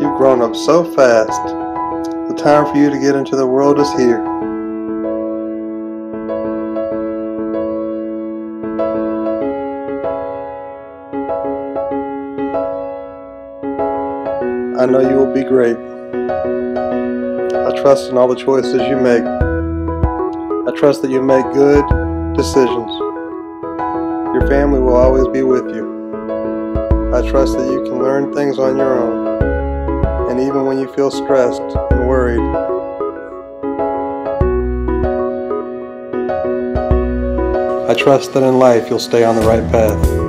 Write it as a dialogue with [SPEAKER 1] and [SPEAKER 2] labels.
[SPEAKER 1] You've grown up so fast. The time for you to get into the world is here. I know you will be great. I trust in all the choices you make. I trust that you make good decisions. Your family will always be with you. I trust that you can learn things on your own, and even when you feel stressed and worried. I trust that in life you'll stay on the right path.